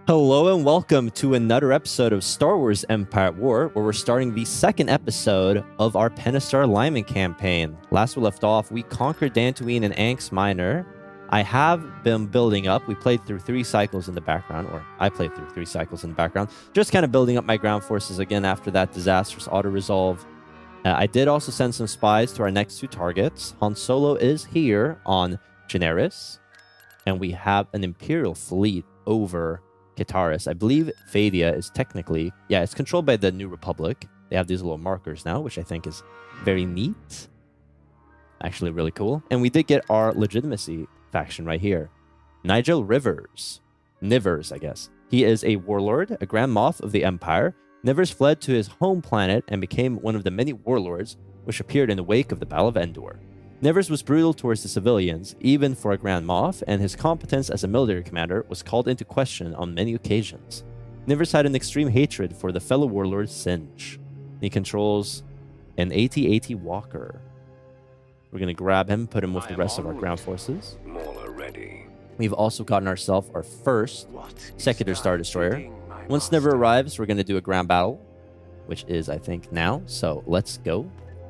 Hello and welcome to another episode of Star Wars Empire at War, where we're starting the second episode of our Pentastar alignment campaign. Last we left off, we conquered Dantooine and Anx Minor. I have been building up. We played through 3 cycles in the background, or I played through 3 cycles in the background, just kind of building up my ground forces again after that disastrous auto-resolve. I did also send some spies to our next 2 targets. Han Solo is here on Generis, and we have an Imperial fleet over Kataris. I believe Vadia is technically, yeah, it's controlled by the New Republic. They have these little markers now, which I think is very neat. Actually, really cool. And we did get our legitimacy faction right here. Nigel Rivers. Nivers, I guess. He is a warlord, a Grand Moff of the Empire. Nivers fled to his home planet and became one of the many warlords which appeared in the wake of the Battle of Endor. Nivers was brutal towards the civilians, even for a Grand Moff, and his competence as a military commander was called into question on many occasions. Nivers had an extreme hatred for the fellow warlord Singe. He controls an AT-AT Walker. We're going to grab him, put him with the rest of our ground forces. We've also gotten ourselves our first Secular Star Destroyer. Once Niver arrives, we're going to do a ground battle, which is, I think, now. So let's go.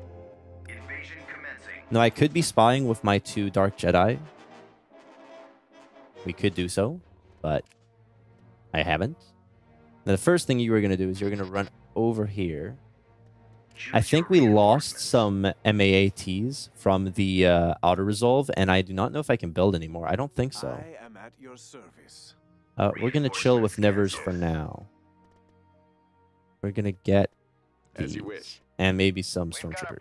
Now, I could be spying with my 2 Dark Jedi. We could do so, but I haven't. Now, the first thing you are going to do is you're going to run over here. I think we lost some MAATs from the auto-resolve, and I do not know if I can build anymore. I don't think so. I am at your service. We're going to chill with Nivers for now. We're going to get these, As you wish. and maybe some Stormtroopers.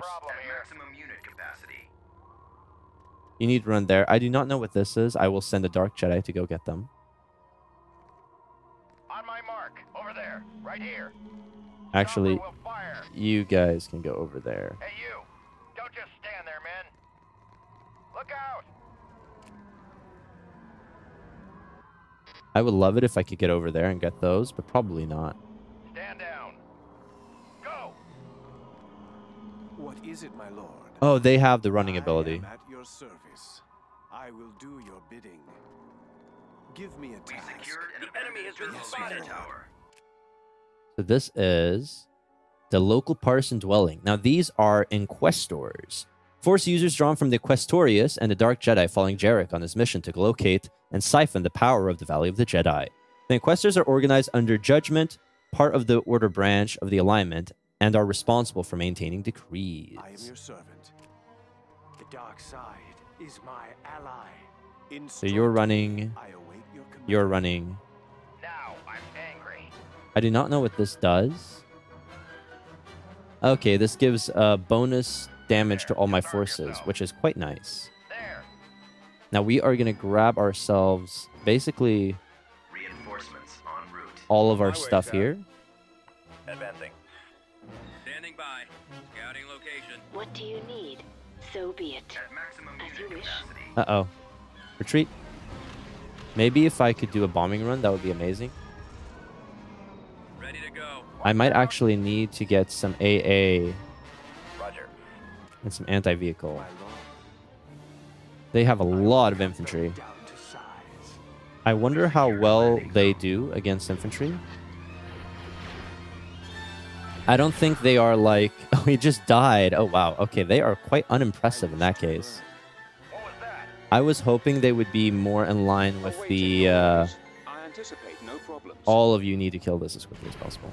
You need to run there. I do not know what this is. I will send a Dark Jedi to go get them. On my mark, over there, right here. Actually, Chopper will fire. you guys can go over there. Hey you, don't just stand there, men. Look out! I would love it if I could get over there and get those, but probably not. Stand down. Go! What is it, my lord? Oh, they have the running ability. I am at your service. I will do your bidding. Give me a task. The enemy has been spotted. Tower. So this is the local partisan dwelling. Now, these are Inquestors. Force users drawn from the Questorius and the Dark Jedi following Jarek on his mission to locate and siphon the power of the Valley of the Jedi. The Inquestors are organized under Judgment, part of the Order branch of the Alignment, and are responsible for maintaining decrees. I am your servant. The dark side is my ally. So you're running. I await your command. You're running. Now I'm angry. I do not know what this does. Okay, this gives bonus damage to all my forces, which is quite nice. There. Now we are going to grab ourselves basically Reinforcements en route. all of our stuff here. Advancing. Standing by. Scouting location. What do you need? So be it. At maximum As you wish. Uh-oh. Retreat. Maybe if I could do a bombing run, that would be amazing. Ready to go. I might actually need to get some AA Roger. and some anti-vehicle. My lord. They have a lot of infantry. Down to size. I wonder how well they do against infantry. I don't think they are like... Oh, he just died. Oh, wow. Okay, they are quite unimpressive in that case. What was that? I was hoping they would be more in line with the... I anticipate no problems. all of you need to kill this as quickly as possible.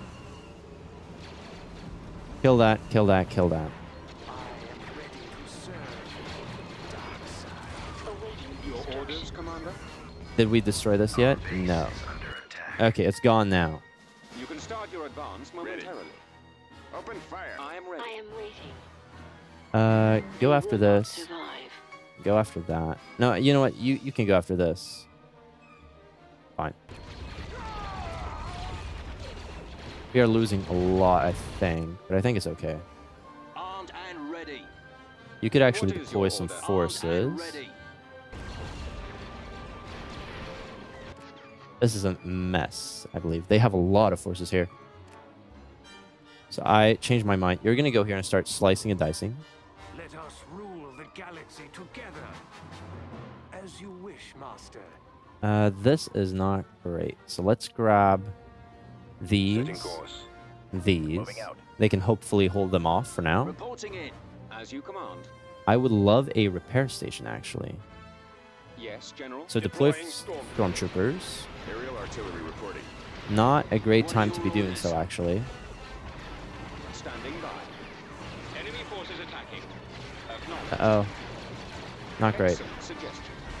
Kill that, kill that, kill that. I am ready to serve the dark side. Awaiting Your instruction. orders, Commander? Did we destroy this yet? No. Okay, it's gone now. You can start your advance momentarily. Open fire. I am ready. I am waiting. Go You after will not this. survive. Go after that. No, you know what? You can go after this. Fine. We are losing a lot, I think, but I think it's okay. Armed and ready. You could actually What is deploy your some order? forces. Armed and ready. This is a mess, I believe. They have a lot of forces here. So I changed my mind. You're going to go here and start slicing and dicing. Let us rule the galaxy together. As you wish, Master. This is not great. So let's grab Setting these. course. These. Moving out. They can hopefully hold them off for now. Reporting in, as you command. I would love a repair station, actually. Yes, General. So deploy Deploying stormtroopers. Aerial artillery reporting. Not a great time to be doing so, actually. Standing by. Enemy forces attacking. Uh-oh. Not great. Excellent suggestion.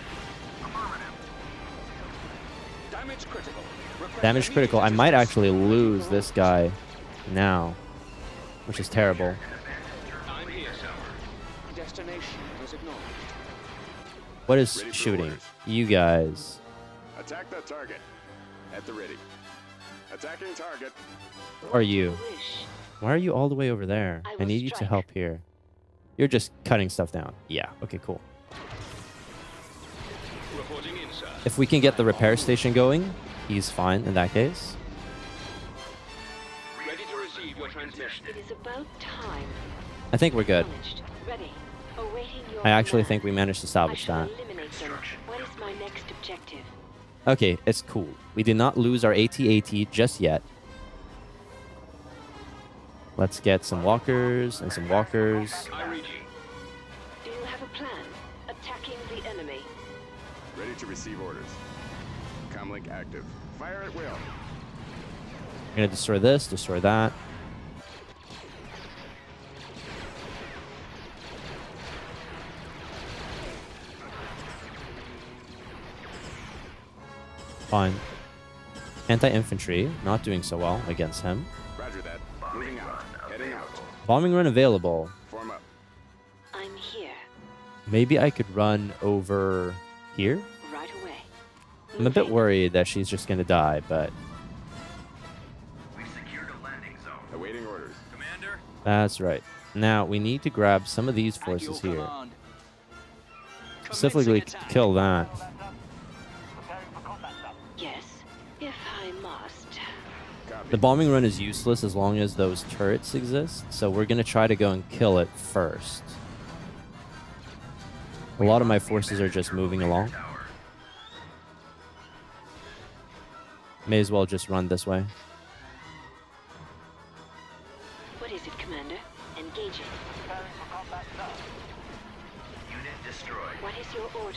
Damage critical. Request Damage critical. I immediate might assistance. actually lose this guy now, which is terrible. I'm here, sir. Destination was acknowledged. What is Ready for shooting? orders. You guys. Attack that target. At the ready. Attacking target. Who are you? Wish. Why are you all the way over there? I I will need you to strike. help here. You're just cutting stuff down. Yeah. Okay, cool. Reporting in, sir. If we can get the repair station going, he's fine in that case. Ready to receive your transmission. It is about time. I think we're good. Acknowledged. Ready. Awaiting your I actually command. think we managed to I salvage shall that. eliminate them. What is my next objective? Okay, it's cool. We did not lose our AT-AT just yet. Let's get some walkers and some walkers. I read you. Do you have a plan? Attacking the enemy. Ready to receive orders. Comlink active. Fire at will. We're gonna destroy this, destroy that. Fine. Anti-infantry, not doing so well against him. Roger that. Moving out. Heading out. Bombing run available. Form up. I'm here. Maybe I could run over here? Right away. I'm a bit Moving. worried that she's just gonna die, but We've secured a landing zone. Awaiting orders. Commander, that's right. Now, we need to grab some of these forces here. Specifically to kill that. Yes, if I must. Copy. The bombing run is useless as long as those turrets exist, so we're gonna try to go and kill it first. A lot of my forces are just moving along. May as well just run this way. What is it, Commander? Engaging. Unit destroyed. What is your order?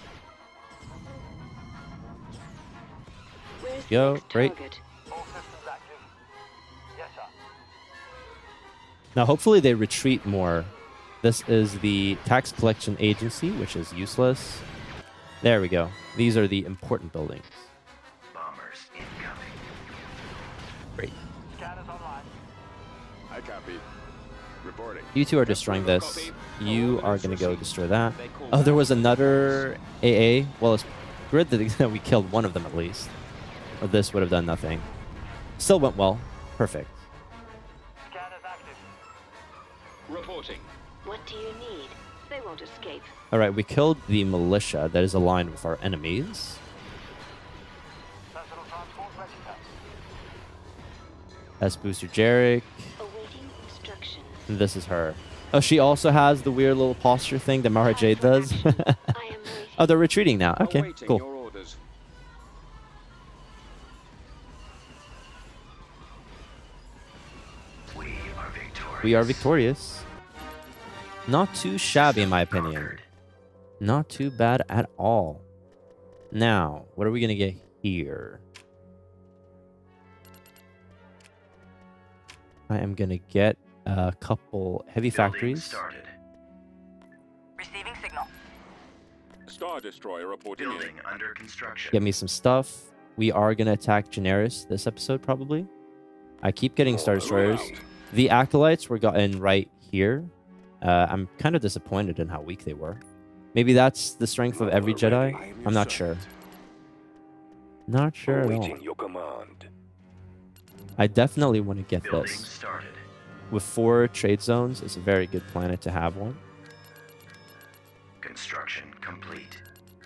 Where's Go, the next great. target? All systems active. Yes, sir. Now, hopefully they retreat more. This is the tax collection agency, which is useless. There we go. These are the important buildings. Bombers incoming. Great. Scanners online. I copy. Reporting. You two are destroying this. You are going to go destroy that. Oh, there was another AA. Well, it's good that we killed one of them at least. Or this would have done nothing. Still went well. Perfect. Scanners active. Reporting. What do you need? They won't escape. All right, we killed the militia that is aligned with our enemies. Sentinel transport ready, sir. That's Booster Jarek. Awaiting instructions. And this is her. Oh, she also has the weird little posture thing that Mara Jade does. I am waiting. Oh, they're retreating now. Okay, Awaiting cool. your orders. We are victorious. We are victorious. Not too shabby, in my opinion. Not too bad at all. Now, what are we going to get here? I am going to get a couple heavy Building factories. started. Receiving signal. Star Destroyer reporting Building under construction. Get me some stuff. We are going to attack Generis this episode, probably. I keep getting Star Destroyers. The Acolytes were gotten right here. I'm kind of disappointed in how weak they were. Maybe that's the strength of every Jedi? I'm not sure. Not sure at all. your command. I definitely want to get Building this. started. With 4 trade zones, it's a very good planet to have one. Construction complete.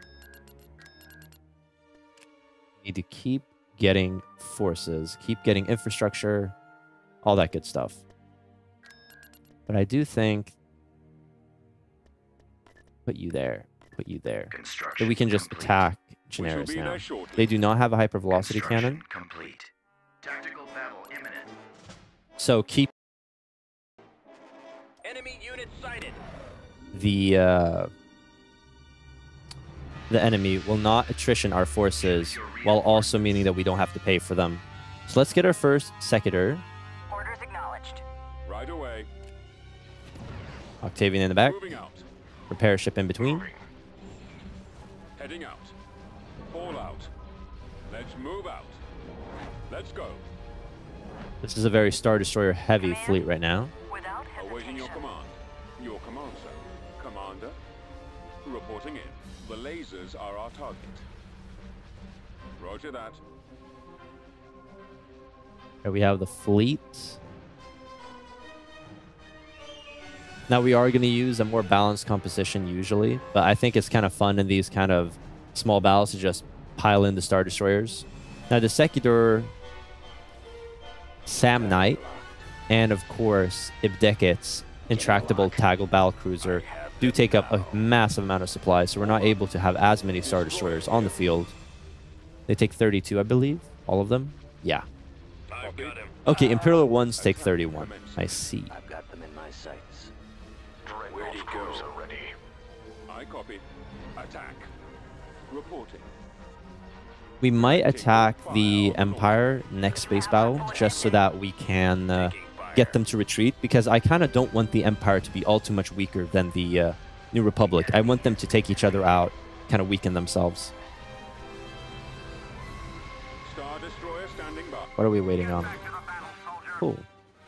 Need to keep getting forces, keep getting infrastructure, all that good stuff. But I do think... Put you there. Put you there. Construction So we can just complete. attack areas be now. there shortly. They do not have a hypervelocity cannon. Complete. Tactical battle imminent. So keep Enemy unit sighted. the enemy will not attrition our forces, while also meaning that we don't have to pay for them. So let's get our first Secutor. Orders acknowledged. Right away. Octavian in the back. Moving out. Repair ship in between. Heading out. Fall out. Let's move out. Let's go. This is a very Star Destroyer heavy fleet right now. Without Awaiting your hesitation. command. Your command, sir. Commander. Reporting in. The lasers are our target. Roger that. Here we have the fleet. Now we are going to use a more balanced composition usually, but I think it's kind of fun in these kind of small battles to just pile in the Star Destroyers. Now the Secutor, Sam Knight, and of course Ibdeket's intractable Taggle Battle Cruiser do take up a massive amount of supplies, so we're not able to have as many Star Destroyers on the field. They take 32, I believe. All of them? Yeah. I've got him. Okay, Imperial ones take 31. I see. I've got them in my sights. Where'd he go? Ready. I copy. Attack. Reporting. We might attack the Empire next space battle just so that we can get them to retreat, because I kind of don't want the Empire to be all too much weaker than the New Republic. I want them to take each other out, kind of weaken themselves. Star Destroyer standing by. What are we waiting on? Cool.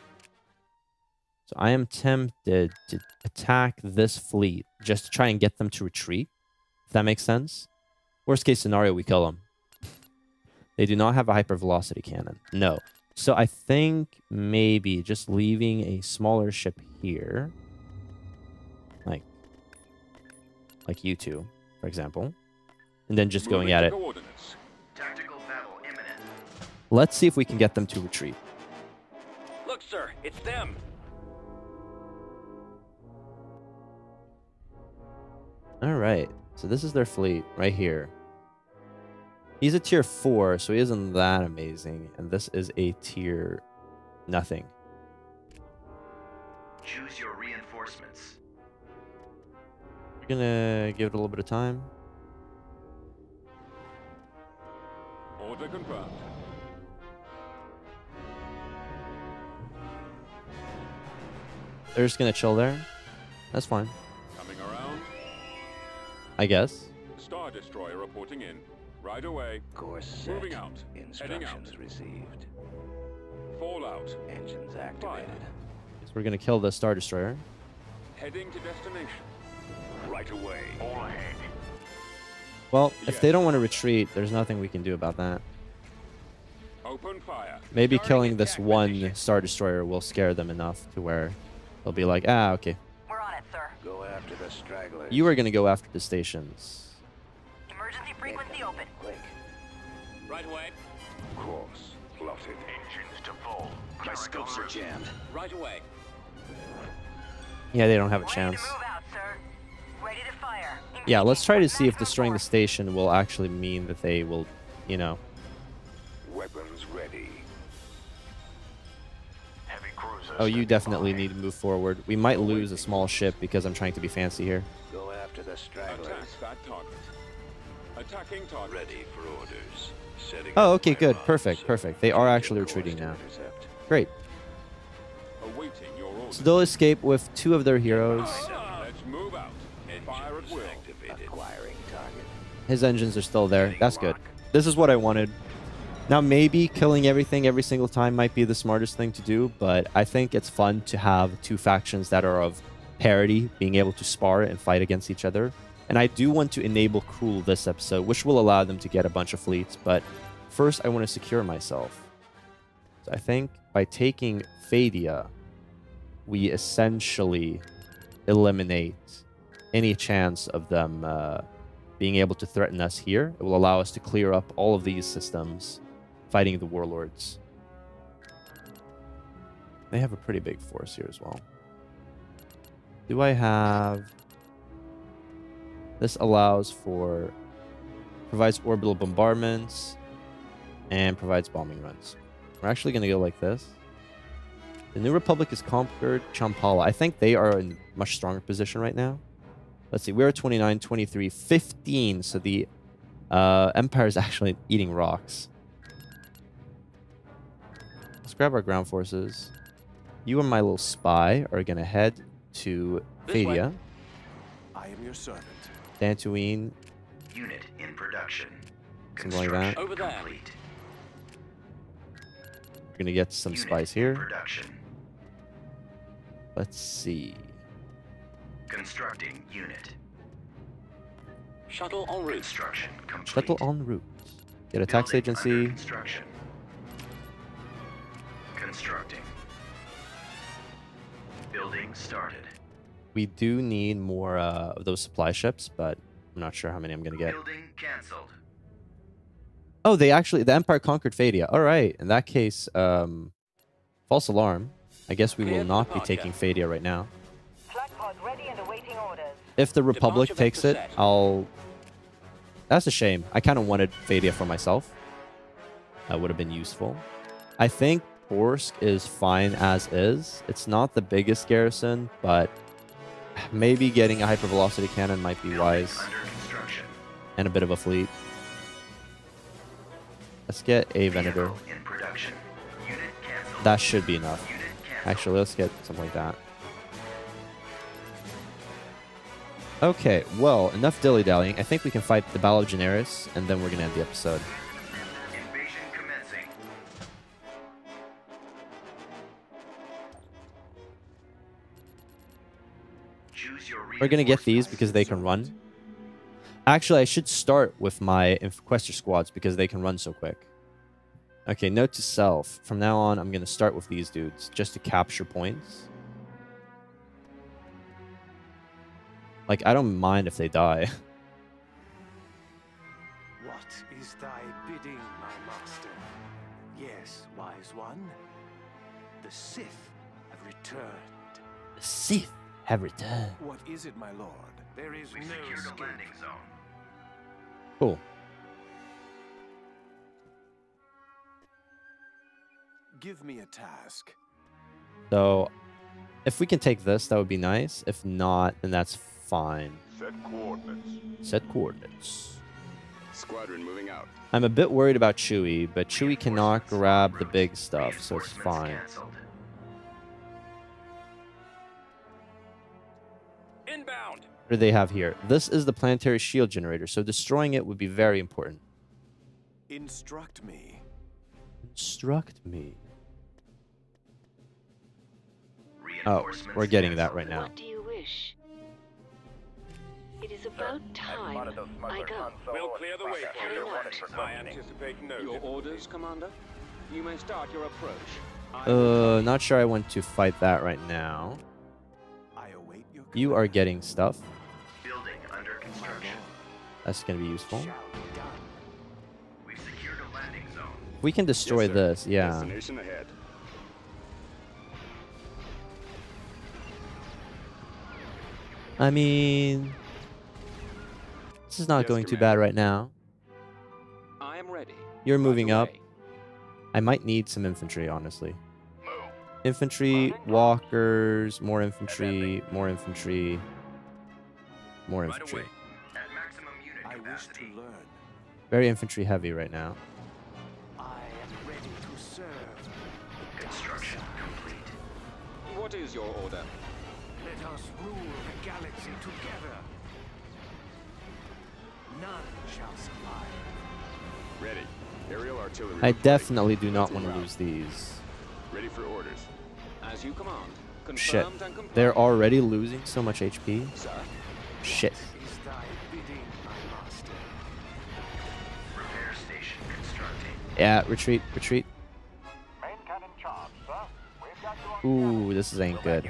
So I am tempted to attack this fleet just to try and get them to retreat, if that makes sense. Worst case scenario, we kill them. They do not have a hypervelocity cannon. No. So I think maybe just leaving a smaller ship here, like you two, for example, and then just going at it. Coordinates. Tactical battle imminent. Let's see if we can get them to retreat. Look, sir, it's them. All right. So this is their fleet right here. He's a tier 4, so he isn't that amazing. And this is a tier nothing. Choose your reinforcements. We're gonna give it a little bit of time. Order confirmed. They're just gonna chill there. That's fine, Coming around. I guess. Star Destroyer reporting in. Right away. Course set. Moving out. Heading out. Instructions received. Fallout. Engines activated. So we're gonna kill the Star Destroyer. Heading to destination. Right away. All ahead. Well, if they don't want to retreat, there's nothing we can do about that. Open fire. Maybe Starting killing this attack one position. Star Destroyer will scare them enough to where they'll be like, ah, okay. We're on it, sir. Go after the stragglers. You are gonna go after the stations. Emergency frequency open. Quick. Right away. Course. Plotted. Engines to full. My scopes are jammed. Right away. Yeah, they don't have a Ready chance. to move out, sir. Ready to fire. Yeah, let's try to see if Maximum destroying the force. station will actually mean that they will, you know. Weapons ready. Heavy cruisers. Oh, you definitely need to move forward. We might lose a small ship because I'm trying to be fancy here. Go after the stragglers. Attack that target. Attacking target. Ready for orders. Setting Oh, up okay, my good. bombs. Perfect, perfect. They are actually Course retreating to now. intercept. Great. Awaiting your orders. So they'll escape with 2 of their heroes. Let's move out. Fire at will. Acquiring target. His engines are still there. That's good. This is what I wanted. Now, maybe killing everything every single time might be the smartest thing to do, but I think it's fun to have 2 factions that are of parity, being able to spar and fight against each other. And I do want to enable Cruel this episode, which will allow them to get a bunch of fleets, but first I want to secure myself. So I think by taking Phadia, we essentially eliminate any chance of them being able to threaten us here. It will allow us to clear up all of these systems fighting the warlords. They have a pretty big force here as well. Do I have... This allows for provides orbital bombardments, and provides bombing runs. We're actually going to go like this. The New Republic has conquered Champala. I think they are in a much stronger position right now. Let's see. We're at 29, 23, 15. So the Empire is actually eating rocks. Let's grab our ground forces. You and my little spy are going to head to Phadia. I am your servant. Dantooine. Unit in production. Something like that. Over there. Complete. We're going to get some Unit spies in here. Production. Let's see. Constructing unit. Shuttle en route. Construction complete. Shuttle en route. Get a tax Building under agency. Construction. Constructing. Building started. We do need more of those supply ships, but I'm not sure how many I'm going to get. Building cancelled. Oh, the Empire conquered Phadia. All right. In that case, false alarm. I guess we will not be taking Phadia right now. Flag pod ready and awaiting orders. If the Republic Departure takes it, vector set. I'll... That's a shame. I kind of wanted Phadia for myself. That would have been useful. I think Orsk is fine as is. It's not the biggest garrison, but maybe getting a hypervelocity cannon might be Building wise. under construction. And a bit of a fleet. Let's get a Venator. Vehicle in production. Unit cancelled. That should be enough. Unit cancelled. Actually, let's get something like that. Okay, well, enough dilly-dallying. I think we can fight the Battle of Generis, and then we're going to end the episode. Invasion commencing. Choose your We're going to get these reinforcements. because they can run. Actually, I should start with my Inquester squads because they can run so quick. Okay, note to self. From now on, I'm going to start with these dudes just to capture points. Like, I don't mind if they die. What is thy bidding, my master? Yes, wise one. The Sith have returned. The Sith have returned. What is it, my lord? There is We no secured escape. a landing zone. Cool. Give me a task. So, if we can take this, that would be nice. If not, then that's fine. Set coordinates. Set coordinates. Squadron moving out. I'm a bit worried about Chewie, but Chewie cannot Reinforcements en grab the route. big stuff, so it's Reinforcements fine. cancelled. Inbound. What do they have here? This is the planetary shield generator, so destroying it would be very important. Instruct me. Instruct me. Oh, Reinforcements we're getting that canceled. right now. What do you wish? It is about time I go. We'll clear the way for you. Very much. I anticipate no Your orders, Commander? You may start your approach. Not sure I want to fight that right now. I await your You are getting stuff. Building under construction. That's going to be useful. shall be done. We've secured a landing zone. We can destroy Yes, sir. this, yeah. Destination ahead. I mean, this is not Yes, going too Commander. bad right now. I am ready. You're moving up. Underway. I might need some infantry, honestly. Move. Infantry, walkers, more infantry, more infantry, more Right infantry. away. At maximum unit I wish to capacity. learn. Very infantry heavy right now. I am ready to serve. Construction complete. What is your order? Let us rule the galaxy together. None shall survive. Ready. Aerial artillery. I ready. definitely do not En want to route. lose these. Ready for orders. As you command. Shit. Confirmed and compliant. They're already losing so much HP. Sir. Shit. Is thy bidding, my master? Repair station constructing. Yeah, retreat, retreat. Main cannon charged, sir. We've got you Ooh, this ain't good.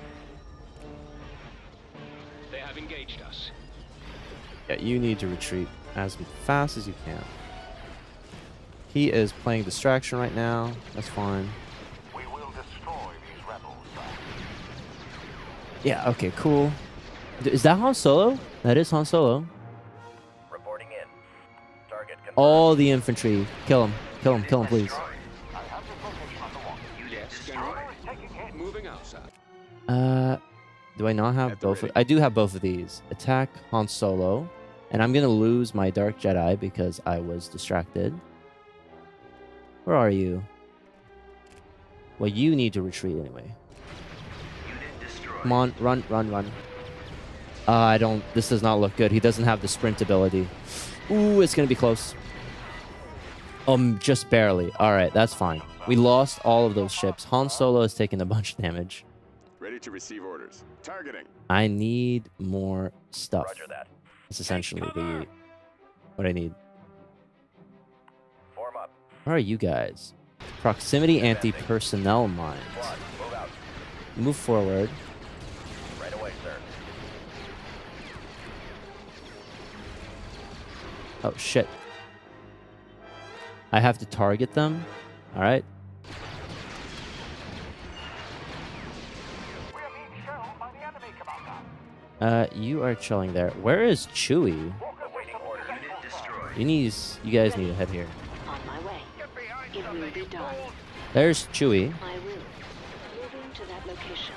They have engaged us. Yeah, you need to retreat as fast as you can. He is playing distraction right now. That's fine. We will destroy these rebels, sir. Yeah, okay, cool. Is that Han Solo? That is Han Solo. Reporting in. all the infantry. Kill him. Kill him. Kill him, please. Moving out, sir. Do I not have both? I do have both of these. Attack Han Solo. And I'm going to lose my Dark Jedi because I was distracted. Where are you? Well, you need to retreat anyway. Come on, run, run, run. I don't... This does not look good. He doesn't have the sprint ability. Ooh, it's going to be close. Just barely. All right, that's fine. We lost all of those ships. Han Solo has taken a bunch of damage. Ready to receive orders. Targeting. I need more stuff. Roger that. That's essentially what I need. Form up. Where are you guys? Proximity anti-personnel mines. Squad, move out. Move forward. Right away, sir. Oh, shit. I have to target them? Alright. We are being shelled by the enemy, Commander. You are chilling there. Where is Chewie? Awaiting order. Unit destroyed. You guys need to head here. On my way. It will be done. There's Chewie. I will. Moving to that location.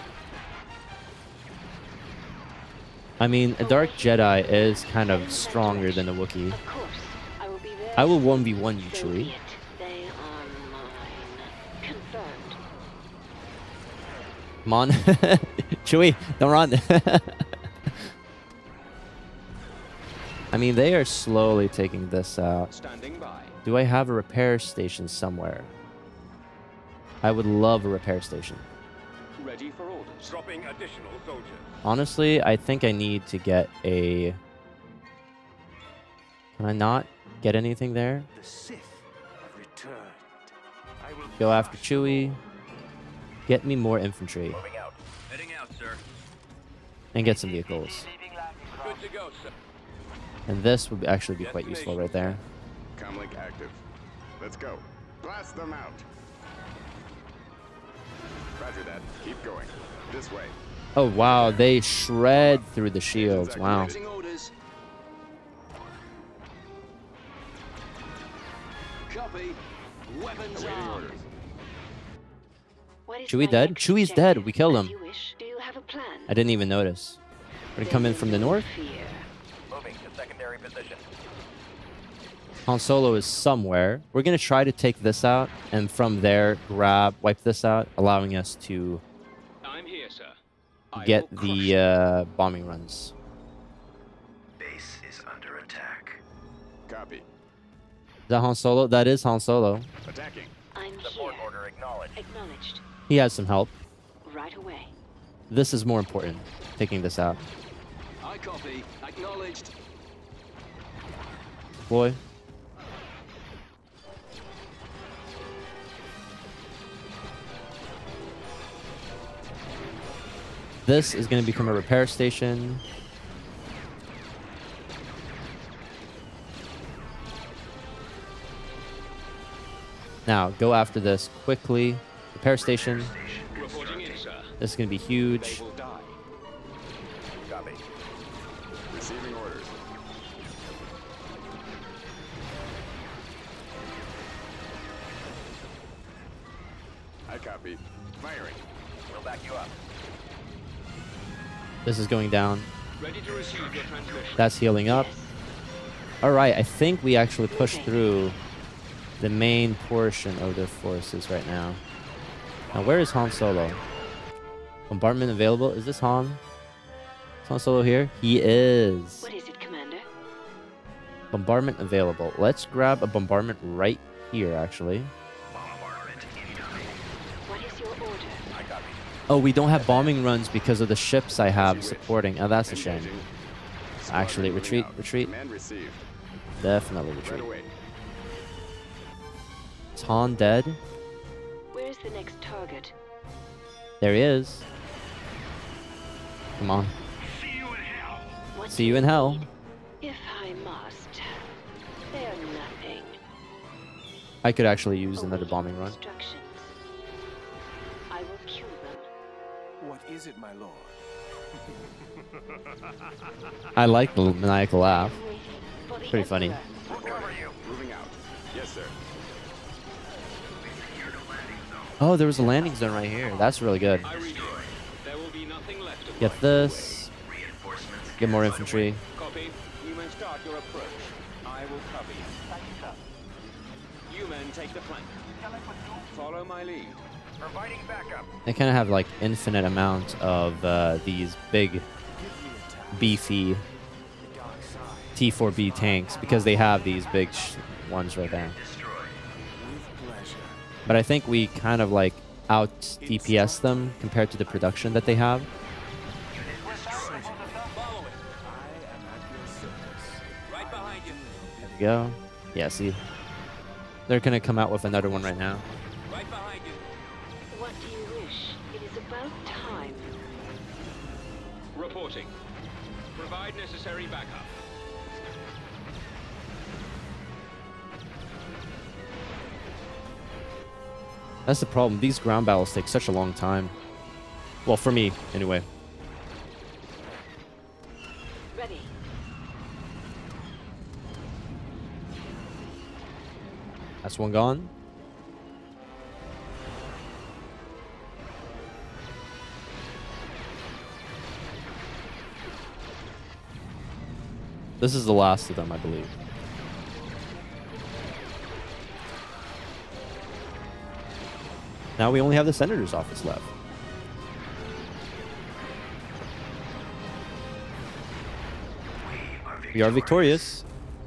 I mean, a Dark Jedi is kind of stronger than a Wookiee. Of course. I will be there. I will 1v1 you, So be Chewie. it. They are mine. Confirmed. Come on. Chewie, don't run. I mean, they are slowly taking this out. Standing by. Do I have a repair station somewhere? I would love a repair station. Ready for orders. Dropping additional soldiers. Honestly, I think I need to get a... Can I not get anything there? The Sith have returned. I will Go after crush them Chewie. all. Get me more infantry. Moving out. Heading out, sir. And get some vehicles. Good to go, sir. And this would actually be quite useful right there. Comlink active. Let's go. Blast them out. Roger that. Keep going. This way. Oh, wow. They shred through the shields. Wow. Using orders. Copy. Weapons Awaiting armed. orders. What is Chewie my dead? next Chewie's objective? dead. We killed As him. you wish. Do you have a plan? I didn't even notice. We're gonna come in from the north. Fear. Moving to secondary position. Han Solo is somewhere. We're gonna try to take this out, and from there, wipe this out, allowing us to I'm here, sir. get the bombing runs. Base is under attack. Copy. Is that Han Solo? That is Han Solo. Attacking. I'm Support here. order acknowledged. Acknowledged. He has some help. Right away. This is more important, taking this out. I copy. Acknowledged. Boy. This is going to become a repair station. Now, go after this quickly. Repair station. Reporting in, sir. This is going to be They huge. will die. Copy. Receiving orders. I copy. Firing. We'll back you up. This is going down. Ready to receive your transmission. That's healing up. Yes. All right, I think we actually pushed through the main portion of their forces right now. Now, where is Han Solo? Bombardment available? Is this Han? Is Han Solo here? He is. What is it, Commander? Bombardment available. Let's grab a bombardment right here, actually. Bombardment incoming. What is your order? I copy. Oh, we don't have bombing runs because of the ships I have supporting. Oh, that's a shame. Engaging. Actually, Squadron retreat, moving out. retreat. Command received. Definitely Right retreat. away. Is Han dead? Where's the next target? There he is. Come on. What See do you in hell. need? If I must. They are nothing. I could actually use another Awaiting bombing run. Instructions. I will kill them. What is it, my lord? I like the maniacal laugh. Waiting for the Pretty funny. Emperor. We'll cover you. Moving out. Yes, sir. Oh, there was a landing zone right here. That's really good. I read you. There will be nothing left of Get life this. Reinforcements. Get more infantry. Copy. You men start your approach. I will cover you. Thank you, sir. You men take the flank. Shall I pursue? Follow my lead. Providing backup. They kind of have like infinite amount of these big, beefy T4B tanks because they have these big ones right there. Destroy. With pleasure. But I think we kind of like out DPS them compared to the production that they have. Follow it. I am at your service. Right behind you. There we go. Yeah, see, they're gonna come out with another one right now. Right behind you. What do you wish? It is about time. Reporting. Provide necessary backup. That's the problem. These ground battles take such a long time. Well, for me, anyway. Ready. That's one gone. This is the last of them, I believe. Now we only have the senator's office left. We are victorious.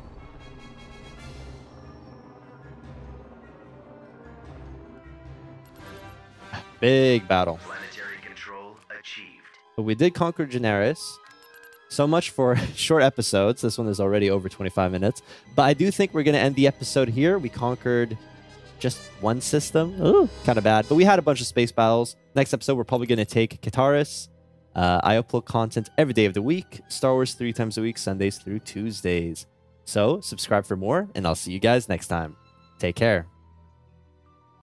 Big battle. Planetary control achieved. But we did conquer Generis. So much for short episodes. This one is already over 25 minutes. But I do think we're going to end the episode here. We conquered just one system. Ooh, kind of bad. But we had a bunch of space battles. Next episode, we're probably going to take Kataris. I upload content every day of the week. Star Wars 3 times a week, Sundays through Tuesdays. So subscribe for more, and I'll see you guys next time. Take care.